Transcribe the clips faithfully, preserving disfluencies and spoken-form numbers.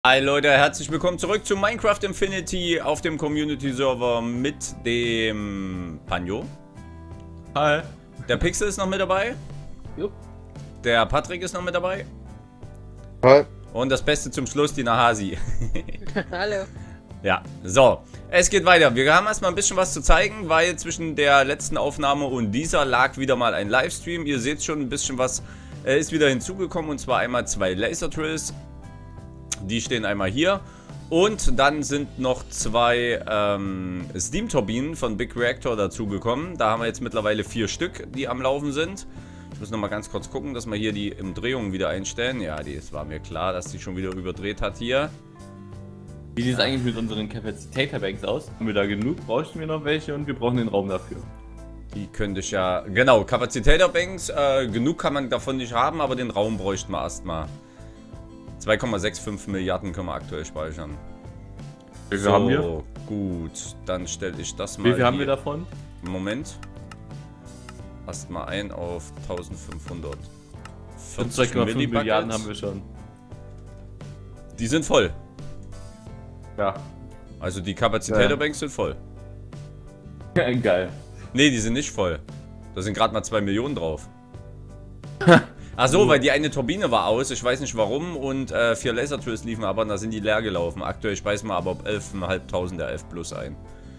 Hi Leute, herzlich willkommen zurück zu Minecraft Infinity auf dem Community Server mit dem Panjo. Hi. Der Pixel ist noch mit dabei. Jupp. Der Patrick ist noch mit dabei. Hi. Und das Beste zum Schluss, die Nahasi. Hallo. Ja, so. Es geht weiter. Wir haben erstmal ein bisschen was zu zeigen, weil zwischen der letzten Aufnahme und dieser lag wieder mal ein Livestream. Ihr seht schon, ein bisschen was äh, ist wieder hinzugekommen, und zwar einmal zwei Laser Trills. Die stehen einmal hier. Und dann sind noch zwei ähm, Steam-Turbinen von Big Reactor dazugekommen. Da haben wir jetzt mittlerweile vier Stück, die am Laufen sind. Ich muss noch mal ganz kurz gucken, dass wir hier die Umdrehungen wieder einstellen. Ja, die, es war mir klar, dass die schon wieder überdreht hat hier. Wie sieht es eigentlich mit unseren Capacitator-Banks aus? Haben wir da genug? Brauchen wir noch welche und wir brauchen den Raum dafür. Die könnte ich ja... Genau, Capacitator-Banks, äh, genug kann man davon nicht haben, aber den Raum bräuchten wir erstmal. zwei Komma fünfundsechzig Milliarden können wir aktuell speichern. Wie viel so, haben wir? Gut, dann stelle ich das mal. Wie viel hier. haben wir davon? Moment. Erstmal ein auf eintausendfünfhundert. zwei Komma fünf Milliarden haben wir schon. Die sind voll. Ja. Also die Capacitator-Banks sind voll. Geil. Ne, die sind nicht voll. Da sind gerade mal zwei Millionen drauf. Ach so, weil die eine Turbine war aus, ich weiß nicht warum, und äh, vier Laser-Trills liefen aber, und da sind die leer gelaufen. Aktuell speisen wir aber elftausendfünfhundert der elf Plus ein.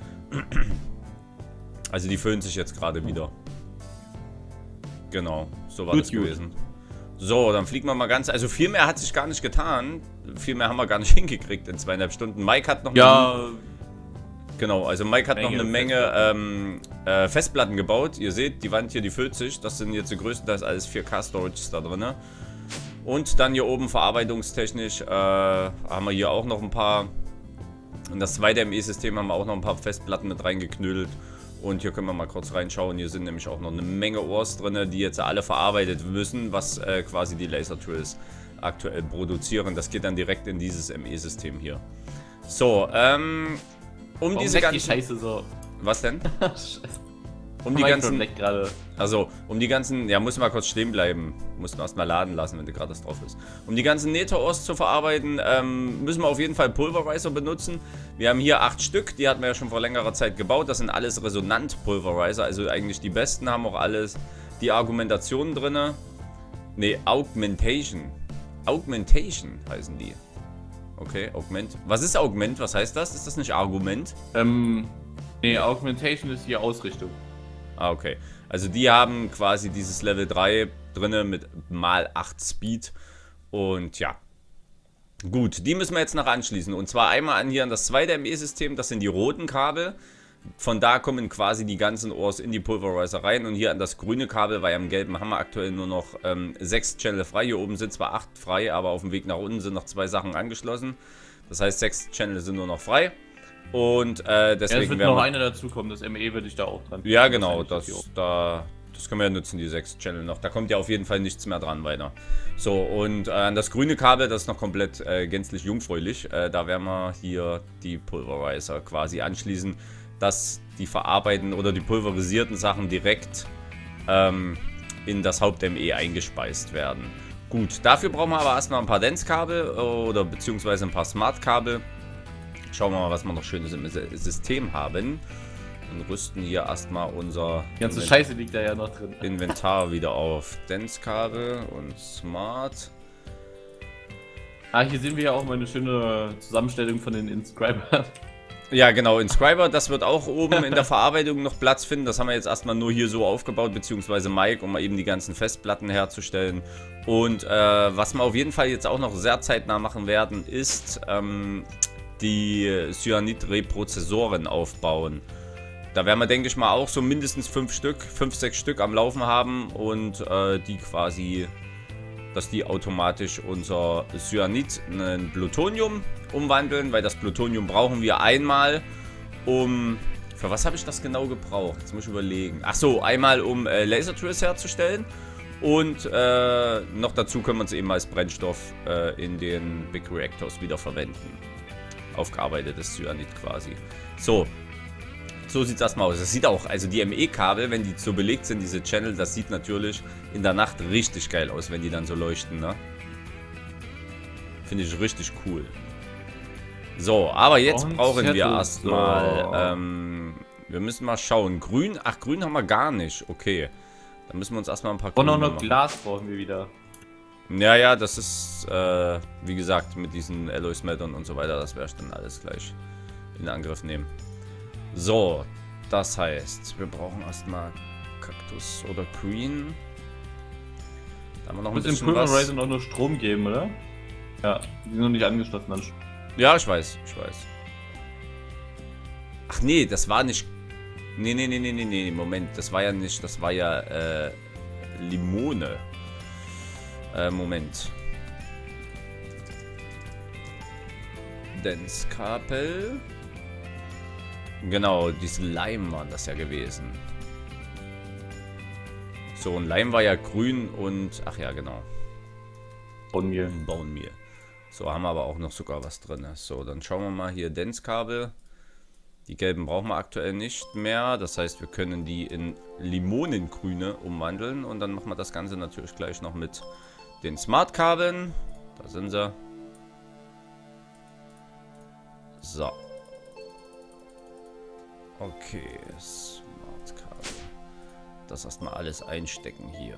Also die füllen sich jetzt gerade wieder. Genau, so war Gut, das gut. gewesen. So, dann fliegen wir mal ganz... Also viel mehr hat sich gar nicht getan. Viel mehr haben wir gar nicht hingekriegt in zweieinhalb Stunden. Mike hat noch... Ja... Eine, genau, also Mike hat Menge noch eine Menge ähm, äh, Festplatten gebaut. Ihr seht, die Wand hier, die füllt sich. Das sind jetzt die größten, da ist alles vier K Storage da drin. Und dann hier oben verarbeitungstechnisch äh, haben wir hier auch noch ein paar. Und das zweite M E-System haben wir auch noch ein paar Festplatten mit reingeknüllt. Und hier können wir mal kurz reinschauen. Hier sind nämlich auch noch eine Menge Ores drin, die jetzt alle verarbeitet müssen, was äh, quasi die Laser Trills aktuell produzieren. Das geht dann direkt in dieses M E-System hier. So, ähm... Um Warum diese ganzen... die Scheiße so? Was denn? Scheiße. Um die ganzen... gerade. Also, um die ganzen... Ja, muss mal kurz stehen bleiben. Muss man erstmal laden lassen, wenn gerade das drauf ist. Um die ganzen Nether-Ores zu verarbeiten, ähm, müssen wir auf jeden Fall Pulverizer benutzen. Wir haben hier acht Stück, die hatten wir ja schon vor längerer Zeit gebaut. Das sind alles Resonant-Pulverizer, also eigentlich die besten, haben auch alles die Argumentationen drin. Ne, Augmentation. Augmentation heißen die. Okay, Augment. Was ist Augment? Was heißt das? Ist das nicht Argument? Ähm, nee, Augmentation ist die Ausrichtung. Ah, okay. Also die haben quasi dieses Level drei drinne mit mal acht Speed. Und ja. Gut, die müssen wir jetzt noch anschließen. Und zwar einmal an hier an das zweite M E-System. Das sind die roten Kabel. Von da kommen quasi die ganzen Ores in die Pulverizer rein. Und hier an das grüne Kabel, weil am gelben haben wir aktuell nur noch ähm, sechs Channel frei. Hier oben sind zwar acht frei, aber auf dem Weg nach unten sind noch zwei Sachen angeschlossen. Das heißt, sechs Channel sind nur noch frei. Und äh, deswegen ja, es wird werden noch wir... einer dazukommen. Das M E würde ich da auch dran. Ja, genau. Das, da, das können wir ja nutzen, die sechs Channel noch. Da kommt ja auf jeden Fall nichts mehr dran weiter. So, und äh, an das grüne Kabel, das ist noch komplett äh, gänzlich jungfräulich. Äh, da werden wir hier die Pulverizer quasi anschließen, dass die verarbeiten oder die pulverisierten Sachen direkt ähm, in das Haupt-M E eingespeist werden. Gut, dafür brauchen wir aber erstmal ein paar Dance-Kabel oder beziehungsweise ein paar Smart-Kabel. Schauen wir mal, was wir noch Schönes im System haben. Und rüsten hier erstmal unser Die ganze Invent- Scheiße liegt da ja noch drin. Inventar wieder auf. Dance-Kabel und Smart. Ah, hier sehen wir ja auch mal eine schöne Zusammenstellung von den Inscribern. Ja, genau, Inscriber, das wird auch oben in der Verarbeitung noch Platz finden. Das haben wir jetzt erstmal nur hier so aufgebaut, beziehungsweise Mike, um mal eben die ganzen Festplatten herzustellen. Und äh, was wir auf jeden Fall jetzt auch noch sehr zeitnah machen werden, ist ähm, die Cyanid-Reprozessoren aufbauen. Da werden wir, denke ich mal, auch so mindestens fünf Stück, fünf, sechs Stück am Laufen haben und äh, die quasi, dass die automatisch unser Cyanid in Plutonium umwandeln, weil das Plutonium brauchen wir einmal, um... Für was habe ich das genau gebraucht? Jetzt muss ich überlegen. Ach so, einmal um äh, Laser Trills herzustellen und äh, noch dazu können wir es eben als Brennstoff äh, in den Big Reactors wieder verwenden. Aufgearbeitetes Cyanid quasi. So. So sieht es erstmal aus. Das sieht auch, also die M E-Kabel, wenn die so belegt sind, diese Channel, das sieht natürlich in der Nacht richtig geil aus, wenn die dann so leuchten, ne? Finde ich richtig cool. So, aber jetzt Und brauchen wir Zettel. erstmal, So. ähm, wir müssen mal schauen. Grün, ach, grün haben wir gar nicht. Okay. Dann müssen wir uns erstmal ein paar Und auch Grüne noch machen. Glas brauchen wir wieder. Ja, ja, das ist, äh, wie gesagt, mit diesen Alloy-Smeltern und so weiter, das werde ich dann alles gleich in Angriff nehmen. So, das heißt, wir brauchen erstmal Kaktus oder Green. Da haben wir noch ein Muss im bisschen was. Pulverizer noch nur Strom geben, oder? Ja, die sind noch nicht angeschlossen an. Ja, ich weiß, ich weiß. Ach nee, das war nicht... Nee, nee, nee, nee, nee, nee, Moment, das war ja nicht, das war ja, äh, Limone. Äh, Moment. Denzkapel. Genau, diese Leim waren das ja gewesen. So, und Leim war ja grün und... Ach ja, genau. Baummehl. Baummehl. So, haben wir aber auch noch sogar was drin. So, dann schauen wir mal hier Denzkabel. Die gelben brauchen wir aktuell nicht mehr. Das heißt, wir können die in Limonengrüne umwandeln. Und dann machen wir das Ganze natürlich gleich noch mit den Smart-Kabeln. Da sind sie. So. Okay, Smart-Kabel. Das erstmal alles einstecken hier.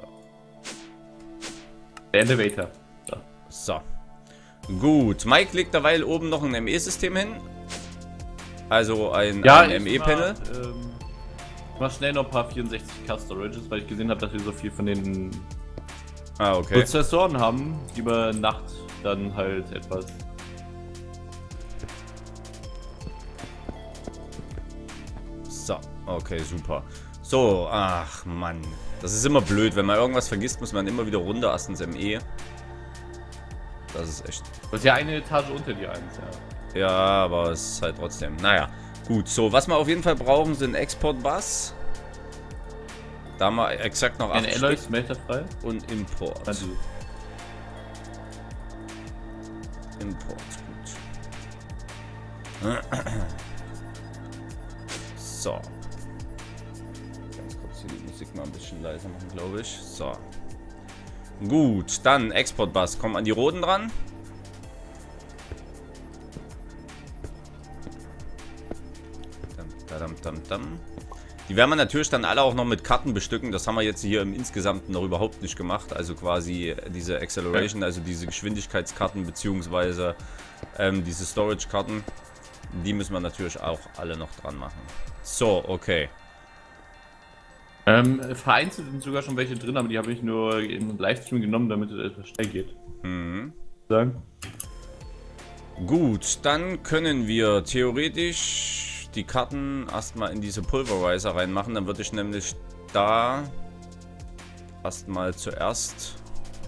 Der Elevator. So. So. Gut, Mike legt derweil oben noch ein M E-System hin. Also ein, Ja, ein M E-Panel. Ähm, ich mach schnell noch ein paar vierundsechzig K Storages, weil ich gesehen habe, dass wir so viel von den Ah, okay. Prozessoren haben, die über Nacht dann halt etwas. So, okay, super. So, ach Mann. Das ist immer blöd. Wenn man irgendwas vergisst, muss man immer wieder runter erst ins M E. Das ist echt... Das ist ja eine Etage unter die eins, ja. Ja, aber es ist halt trotzdem... Naja, gut. So, was wir auf jeden Fall brauchen, sind Export-Bus. Da haben wir exakt noch Ein acht Alloy Stück. Smelter frei. Und Import. Also, Import, gut. So. Ganz kurz hier die Musik mal ein bisschen leiser machen, glaube ich. So. Gut, dann Export-Bus. Kommen an die roten dran. Dam, dam, dam, dam. Die werden wir natürlich dann alle auch noch mit Karten bestücken. Das haben wir jetzt hier im Insgesamten noch überhaupt nicht gemacht. Also quasi diese Acceleration, also diese Geschwindigkeitskarten beziehungsweise ähm, diese Storage-Karten. Die müssen wir natürlich auch alle noch dran machen. So, okay. ähm, vereinzelt sind sogar schon welche drin, aber die habe ich nur im Livestream genommen, damit es etwas schnell geht. Mhm. Sagen. Gut, dann können wir theoretisch die Karten erstmal in diese Pulverizer reinmachen. Dann würde ich nämlich da erstmal zuerst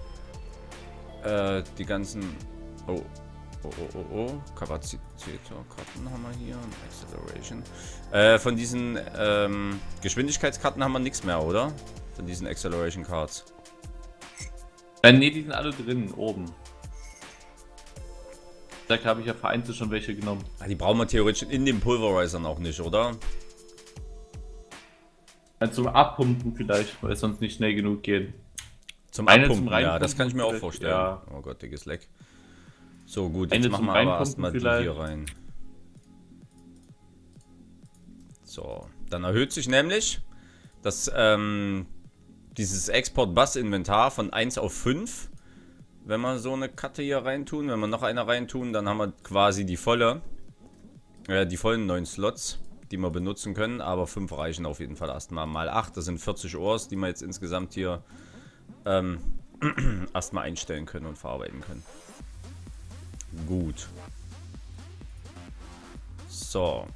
äh, die ganzen... Oh, oh, oh, oh, oh. Kapazitätskarten haben wir hier. Und Acceleration. Äh, von diesen ähm, Geschwindigkeitskarten haben wir nichts mehr, oder? Von diesen Acceleration Cards. Äh, ne, die sind alle drin, oben. Da habe ich ja vereinzelt schon welche genommen. Ah, die brauchen wir theoretisch in den Pulverizern auch nicht, oder? Ja, zum Abpumpen vielleicht, weil es sonst nicht schnell genug geht. Zum Eine Abpumpen, zum ja, Reinpumpen das kann ich mir auch vielleicht, vorstellen. ja. Oh Gott, dickes Leck. So, gut, Eine jetzt machen zum wir aber Reinpumpen erstmal die vielleicht. hier rein. So, dann erhöht sich nämlich das, ähm, dieses Export-Bus-Inventar von eins auf fünf. Wenn wir so eine Karte hier reintun, wenn wir noch eine reintun, dann haben wir quasi die volle, äh, die vollen neun Slots, die wir benutzen können, aber fünf reichen auf jeden Fall erstmal. Mal acht, das sind vierzig Ors, die wir jetzt insgesamt hier ähm, erstmal einstellen können und verarbeiten können. Gut. So.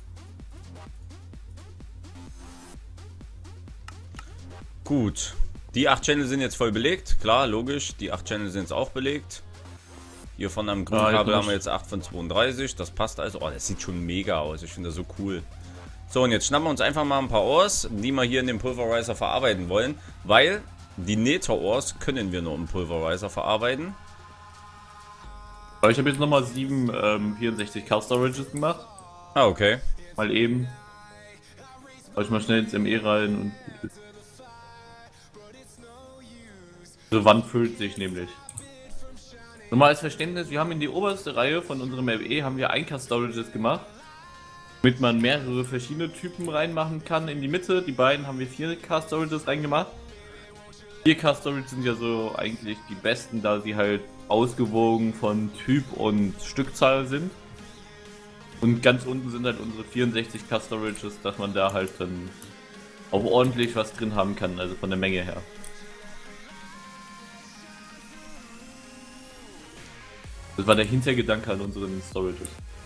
Gut. Die acht Channel sind jetzt voll belegt. Klar, logisch. Die acht Channel sind jetzt auch belegt. Hier von einem grünen Ah, Kabel jetzt haben wir jetzt acht von zweiunddreißig. Das passt also. Oh, das sieht schon mega aus. Ich finde das so cool. So, und jetzt schnappen wir uns einfach mal ein paar Ors, die wir hier in dem Pulverizer verarbeiten wollen. Weil die Nether-Ors können wir nur im Pulverizer verarbeiten. Aber ich habe jetzt nochmal sieben ähm, vierundsechzig K Storages gemacht. Ah, okay. Mal eben. Hau ich mal schnell ins M E rein und gut ist. Die Wand füllt sich nämlich. Nochmal als Verständnis, wir haben in die oberste Reihe von unserem R E haben wir ein K-Storages gemacht, damit man mehrere verschiedene Typen reinmachen kann. In die Mitte, die beiden haben wir vier K-Storages reingemacht. vier K-Storages sind ja so eigentlich die besten, da sie halt ausgewogen von Typ und Stückzahl sind. Und ganz unten sind halt unsere vierundsechzig K-Storages, dass man da halt dann auch ordentlich was drin haben kann, also von der Menge her. Das war der Hintergedanke an unseren Storages.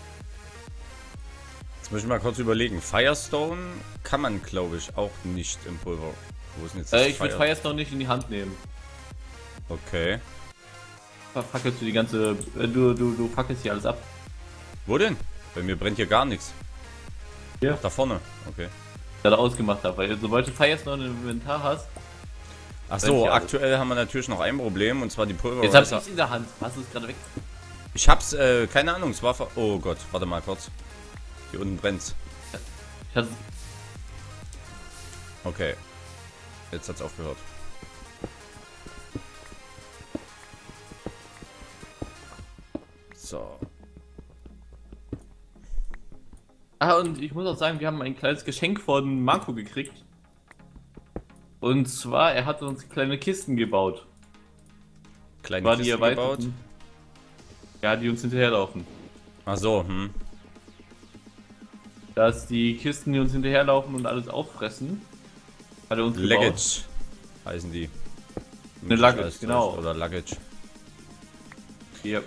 Jetzt muss ich mal kurz überlegen. Firestone kann man, glaube ich, auch nicht im Pulver. Wo ist denn jetzt das Äh, ich würde Fire? Firestone nicht in die Hand nehmen. Okay. Verfackelst du die ganze... Äh, du, du, du fackelst hier alles ab. Wo denn? Bei mir brennt hier gar nichts. Hier? Ach, da vorne. Okay. Da ausgemacht habe, weil sobald du Firestone im Inventar hast... Ach so, aktuell haben wir natürlich noch ein Problem, und zwar die Jetzt hab Pulverizer. ich's in der Hand. Hast du es gerade weg? Ich hab's, äh, keine Ahnung, es war ver... Oh Gott, warte mal kurz. Hier unten brennt's. Ich hatte... Okay. Jetzt hat's aufgehört. So. Ah, und ich muss auch sagen, wir haben ein kleines Geschenk von Marco gekriegt. Und zwar, er hat uns kleine Kisten gebaut. Kleine War die Kisten gebaut. erweiterten. Ja, die uns hinterherlaufen. Ach so, hm. Dass die Kisten, die uns hinterherlaufen und alles auffressen, hat er uns gebaut. Luggage heißen die. Eine Luggage, genau. Oder Luggage. Hier.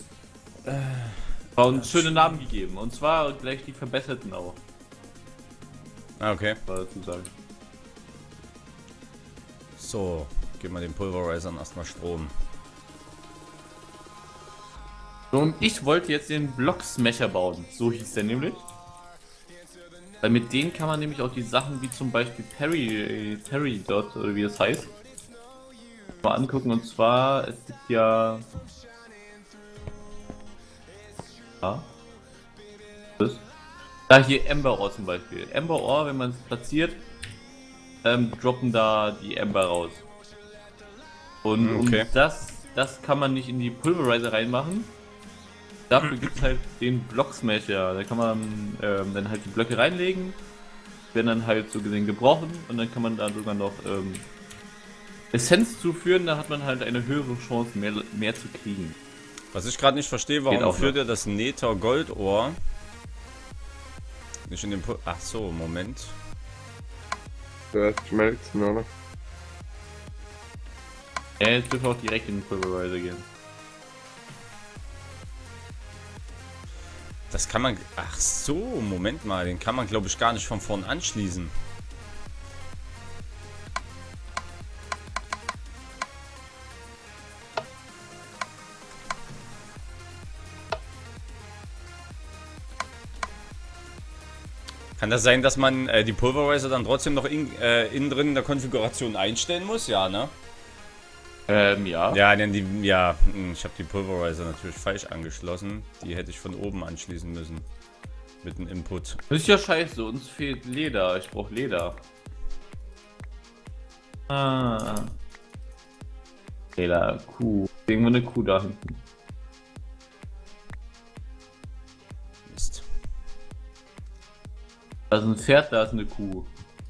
War uns schöne Namen gegeben. Und zwar gleich die verbesserten auch. Ah, okay. War dazu sagen. So, geben wir den Pulverizern erstmal Strom. So, und ich wollte jetzt den Block Smasher bauen. So hieß der nämlich. Weil mit denen kann man nämlich auch die Sachen wie zum Beispiel Perry, Perry Dot oder wie das heißt, mal angucken. Und zwar, es gibt ja... Ja. Das. Da hier Ember Ore zum Beispiel. Ember Ore, wenn man es platziert, ähm, droppen da die Ember raus. Und Okay. um das, das kann man nicht in die Pulverizer reinmachen. Dafür gibt es halt den Block Smasher. Da kann man ähm, dann halt die Blöcke reinlegen, werden dann halt so gesehen gebrochen und dann kann man da sogar noch ähm, Essenz zuführen. Da hat man halt eine höhere Chance, mehr, mehr zu kriegen. Was ich gerade nicht verstehe, Geht warum auch führt noch. ihr das Nether Goldohr nicht in den Pul... Ach so, Moment. Das schmelzen, oder? Ja, jetzt dürfen wir auch direkt in den Pulverizer gehen. Das kann man... Ach so, Moment mal. Den kann man, glaube ich, gar nicht von vorn anschließen. Kann das sein, dass man äh, die Pulverizer dann trotzdem noch in, äh, innen drin in der Konfiguration einstellen muss? Ja, ne? Ähm, ja. Ja, denn die, ja, ich habe die Pulverizer natürlich falsch angeschlossen. Die hätte ich von oben anschließen müssen. Mit dem Input. Das ist ja scheiße, uns fehlt Leder. Ich brauche Leder. Ah. Leder, Kuh. Irgendwo eine Kuh da hinten. Mist. Da ist ein Pferd, da ist eine Kuh.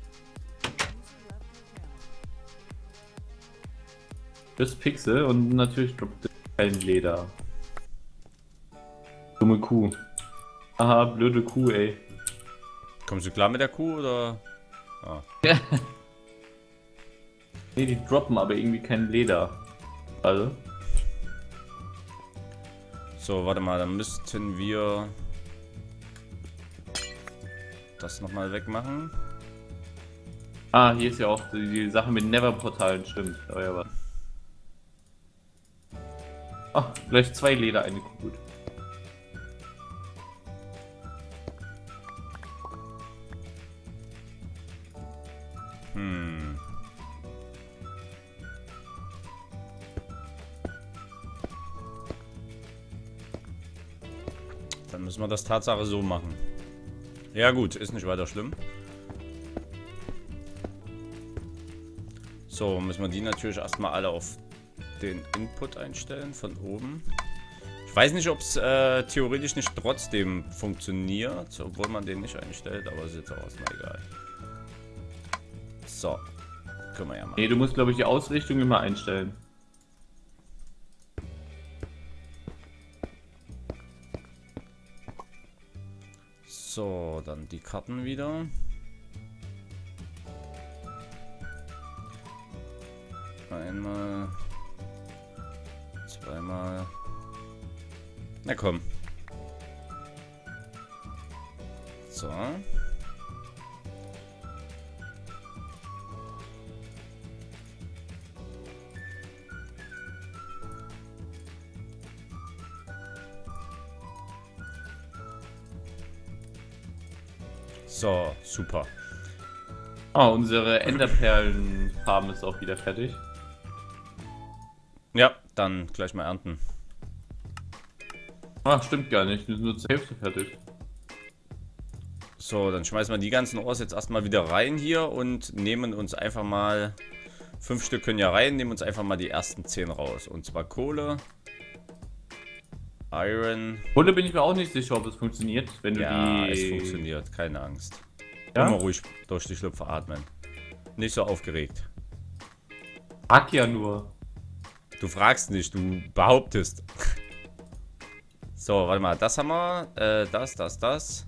Das Pixel und natürlich droppt kein Leder. Dumme Kuh. Aha, blöde Kuh, ey. Kommst du klar mit der Kuh oder? Ah. Ne, die droppen aber irgendwie kein Leder. Also. So, warte mal, dann müssten wir das nochmal wegmachen. Ah, hier ist ja auch die, die Sache mit Never-Portalen, stimmt. Oh ja, was. Ah, vielleicht zwei Leder, eine Kuh. Gut. Hm. Dann müssen wir das Tatsache so machen. Ja gut, ist nicht weiter schlimm. So, müssen wir die natürlich erstmal alle auf den Input einstellen von oben. Ich weiß nicht, ob es äh, theoretisch nicht trotzdem funktioniert, obwohl man den nicht einstellt, aber es ist jetzt auch erstmal egal. So, können wir ja mal. Nee, du musst, glaube ich, die Ausrichtung immer einstellen. So, dann die Karten wieder. Einmal. Zweimal. Na komm. So. So, super. Ah, unsere Enderperlenfarm ist auch wieder fertig. Ja, dann gleich mal ernten. Ah, stimmt gar nicht. Wir sind nur zur Hälfte fertig. So, dann schmeißen wir die ganzen Ores jetzt erstmal wieder rein hier und nehmen uns einfach mal... Fünf Stück können ja rein, nehmen uns einfach mal die ersten zehn raus. Und zwar Kohle, Iron... Kohle bin ich mir auch nicht sicher, ob es funktioniert, wenn du Ja, die... es funktioniert, keine Angst. Ja? Immer ruhig durch die Schlüpfer atmen. Nicht so aufgeregt. Hack ja nur. Du fragst nicht, du behauptest. So, warte mal, das haben wir. Äh, das, das, das.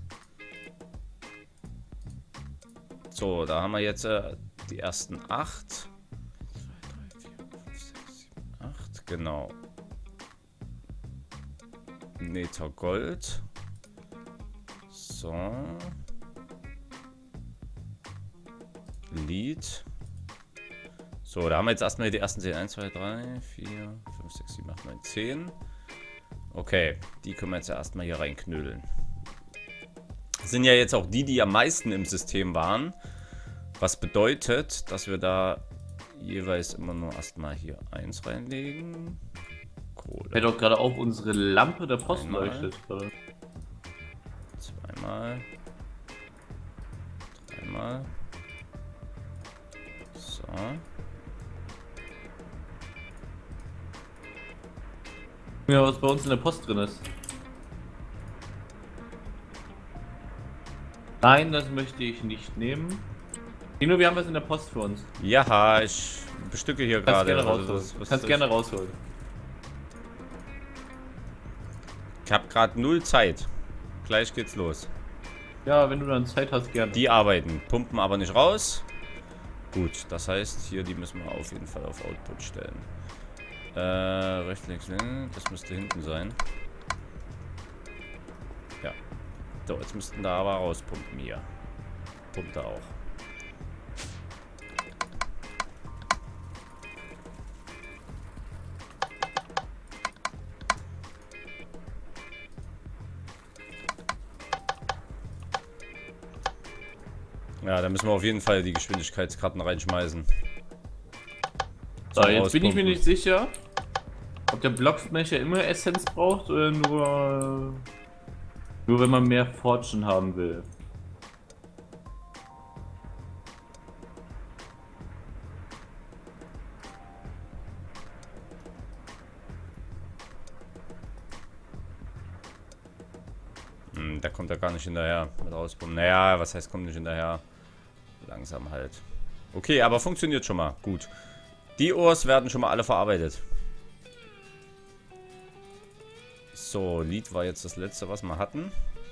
So, da haben wir jetzt äh, die ersten acht. zwei, drei, vier, fünf, sechs, sieben, acht, genau. Nether Gold. So. Lied. So, da haben wir jetzt erstmal die ersten zehn. eins, zwei, drei, vier, fünf, sechs, sieben, acht, neun, zehn. Okay, die können wir jetzt erstmal hier reinknüllen. Das sind ja jetzt auch die, die am meisten im System waren. Was bedeutet, dass wir da jeweils immer nur erstmal hier eins reinlegen. Kohle. Fällt doch gerade auf, unsere Lampe der Post Einmal. leuchtet. Oder? Zweimal. Dreimal. So. Ja, was bei uns in der Post drin ist. Nein, das möchte ich nicht nehmen. Dino, wir haben was in der Post für uns. Ja, ich bestücke hier Kannst gerade. gerne Also rausholen. das- was Kannst ist gerne das? rausholen. Ich habe gerade null Zeit. Gleich geht's los. Ja, wenn du dann Zeit hast, gerne. Die arbeiten, pumpen aber nicht raus. Gut, das heißt, hier die müssen wir auf jeden Fall auf Output stellen. Äh, rechts, links, links, das müsste hinten sein. Ja. So, jetzt müssten da aber rauspumpen hier. Pumpt er auch. Ja, da müssen wir auf jeden Fall die Geschwindigkeitskarten reinschmeißen. So, Zum jetzt bin ich mir Auspumpen. nicht sicher, ob der Blocksmasher immer Essenz braucht oder nur, nur wenn man mehr Fortune haben will. Hm, da kommt er gar nicht hinterher mit rauspumpen. Naja, was heißt kommt nicht hinterher? Langsam halt. Okay, aber funktioniert schon mal. Gut. Die Ores werden schon mal alle verarbeitet. So, Lied war jetzt das letzte, was wir hatten.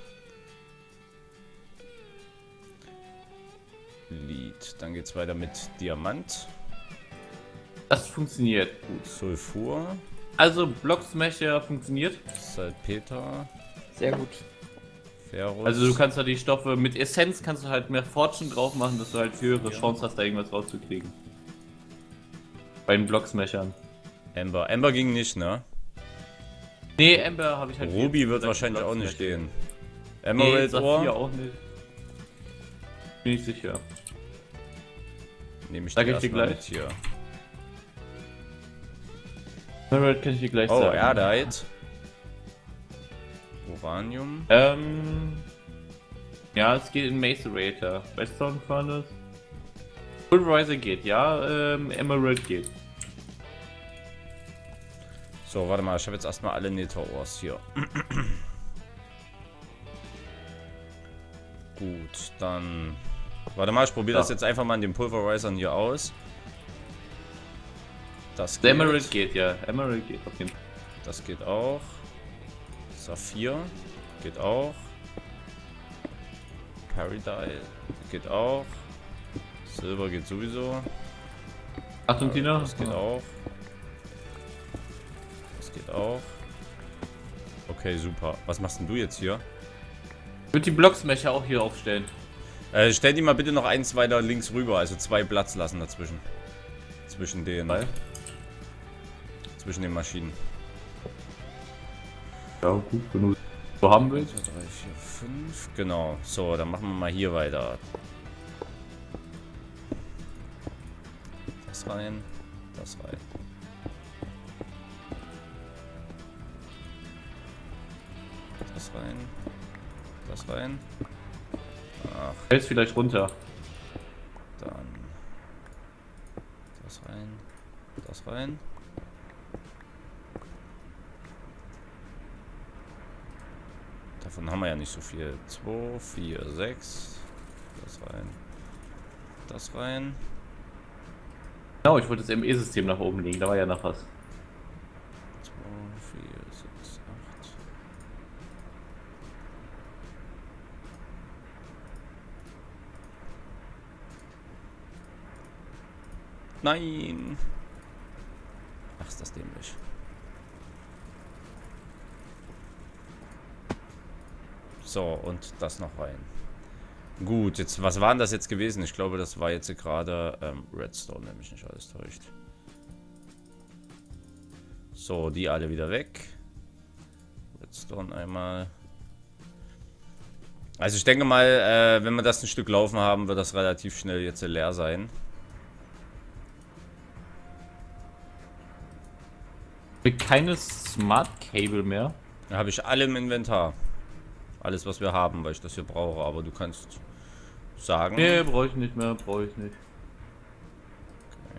Lied. Dann geht's weiter mit Diamant. Das funktioniert gut. Sulfur. Also Blocksmasher funktioniert. Salpeter. Sehr gut. Ferrous. Also du kannst da die Stoffe mit Essenz kannst du halt mehr Fortune drauf machen, dass du halt höhere Chance hast, da irgendwas rauszukriegen. Bei den Blocksmashern. Ember. Ember ging nicht, ne? Nee, Ember habe ich halt. Ruby wird gesagt, wahrscheinlich auch nicht Blocksmasher. gehen. Nee, Emerald Saphir Ore. auch nicht. Bin ich sicher. Nehme ich Sag die ich dir erstmal gleich. mit hier. Emerald kann ich dir gleich Oh, sagen. Erdite. Uranium. Ähm. Ja, es geht in Macerator. Western Furnace. Pulverizer geht, ja. Ähm, Emerald geht. So, warte mal, ich habe jetzt erstmal alle Nether-Ores hier. Gut, dann... Warte mal, ich probiere Ja. das jetzt einfach mal an den Pulverizern hier aus. Das Der geht. Emerald geht, ja. Emerald geht auf jeden Fall. Das geht auch. Saphir geht auch. Paradise geht auch. Silber geht sowieso. Achtung, Tina. Das geht auch. Das geht auch. Okay, super. Was machst denn du jetzt hier? Ich würde die Blocksmecher auch hier aufstellen. Äh, stell die mal bitte noch eins weiter links rüber, also zwei Platz lassen dazwischen. Zwischen den. Weil? Zwischen den Maschinen. Ja, gut, genug. Wo haben wir eins, zwei, drei, vier, fünf. Genau. So, dann machen wir mal hier weiter. Das rein. Das rein. Das rein. Das rein. Ach, Fällst vielleicht runter. dann. Das rein. Das rein. Davon haben wir ja nicht so viel. zwei, vier, sechs. Das rein. Das rein. Genau, ich wollte das M E-System nach oben legen, da war ja noch was. zwei, vier, sechs, acht. Nein! Ach, ist das dämlich. So, und das noch rein. Gut, jetzt, was war denn das jetzt gewesen? Ich glaube, das war jetzt gerade ähm, Redstone, wenn mich nicht alles täuscht. So, die alle wieder weg. Redstone einmal. Also ich denke mal, äh, wenn wir das ein Stück laufen haben, wird das relativ schnell jetzt leer sein. Keine Smart Cable mehr. Da habe ich alle im Inventar. Alles, was wir haben, weil ich das hier brauche. Aber du kannst sagen... Nee, brauche ich nicht mehr, brauche ich nicht. Okay.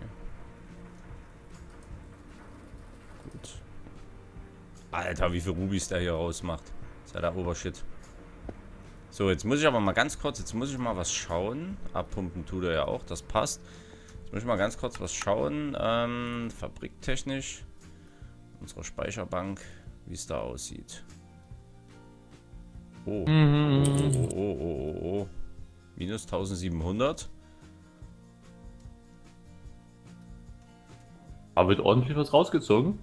Gut. Alter, wie viel Rubis der hier rausmacht. Das ist ja der Obershit. So, jetzt muss ich aber mal ganz kurz, jetzt muss ich mal was schauen. Abpumpen tut er ja auch, das passt. Jetzt muss ich mal ganz kurz was schauen. Ähm, fabriktechnisch. Unsere Speicherbank, wie es da aussieht. Oh. Mhm. Oh, oh, oh, oh, oh, oh. Minus eintausendsiebenhundert. Aber wird ordentlich was rausgezogen.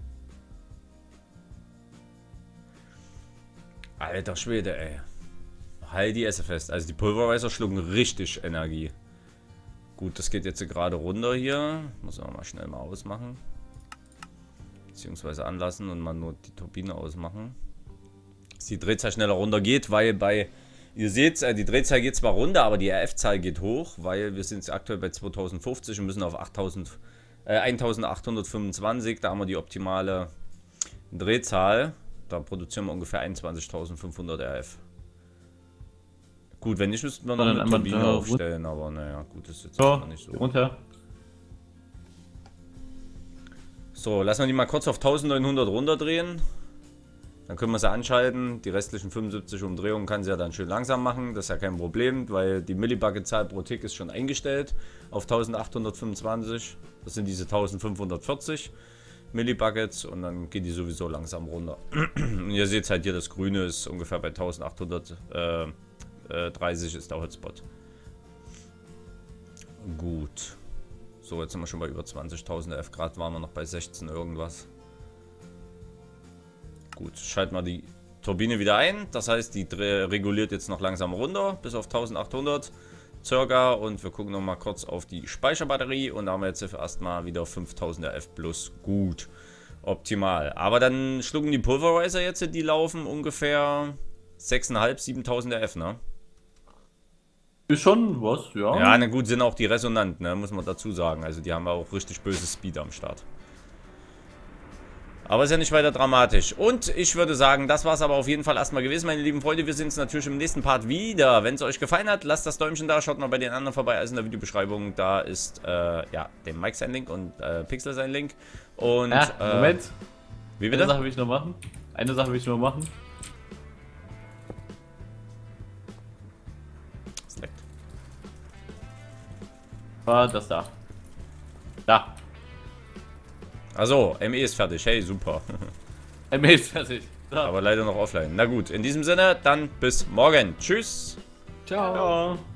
Alter Schwede, ey. Halt die Esse fest. Also die Pulverizer schlucken richtig Energie. Gut, das geht jetzt gerade runter hier. Muss man mal schnell mal ausmachen. Beziehungsweise anlassen und mal nur die Turbine ausmachen. Dass die Drehzahl schneller runter geht, weil bei... Ihr seht, die Drehzahl geht zwar runter, aber die R F-Zahl geht hoch, weil wir sind jetzt aktuell bei zweitausendfünfzig und müssen auf achttausend, äh, eintausendachthundertfünfundzwanzig. Da haben wir die optimale Drehzahl. Da produzieren wir ungefähr einundzwanzigtausendfünfhundert R F. Gut, wenn nicht, müssten wir noch Dann eine einmal Turbine da aufstellen, aber naja, gut, das ist jetzt So, erstmal nicht so. runter. So, lassen wir die mal kurz auf neunzehnhundert runterdrehen. Dann können wir sie anschalten. Die restlichen fünfundsiebzig Umdrehungen kann sie ja dann schön langsam machen. Das ist ja kein Problem, weil die Millibucket-Zahl pro Tick ist schon eingestellt auf eintausendachthundertfünfundzwanzig. Das sind diese eintausendfünfhundertvierzig Millibuckets und dann geht die sowieso langsam runter. Und ihr seht halt hier, das Grüne ist ungefähr bei eintausendachthundertdreißig ist der Hotspot. Gut. So, jetzt sind wir schon bei über zwanzigtausend F Grad, waren wir noch bei sechzehn irgendwas. Gut, schalten wir die Turbine wieder ein. Das heißt, die reguliert jetzt noch langsam runter, bis auf eintausendachthundert circa. Und wir gucken noch mal kurz auf die Speicherbatterie. Und da haben wir jetzt erstmal wieder fünftausend F plus. Gut, optimal. Aber dann schlucken die Pulverizer jetzt, die laufen ungefähr sechstausendfünfhundert, siebentausend F, ne? Ist schon was, ja. Ja, na gut, sind auch die resonant, ne? Muss man dazu sagen. Also die haben auch richtig böses Speed am Start. Aber ist ja nicht weiter dramatisch. Und ich würde sagen, das war es aber auf jeden Fall erstmal gewesen, meine lieben Freunde. Wir sehen uns natürlich im nächsten Part wieder. Wenn es euch gefallen hat, lasst das Däumchen da. Schaut mal bei den anderen vorbei, also in der Videobeschreibung. Da ist, äh, ja, dem Mike sein Link und äh, Pixel sein Link. Und, ja, äh, Moment. Wie Eine bitte? Sache will ich noch machen. Eine Sache will ich noch machen. Es leckt. War das da. Da. Achso, M E ist fertig. Hey, super. M E ist fertig. Da. Aber leider noch offline. Na gut, in diesem Sinne, dann bis morgen. Tschüss. Ciao. Ciao.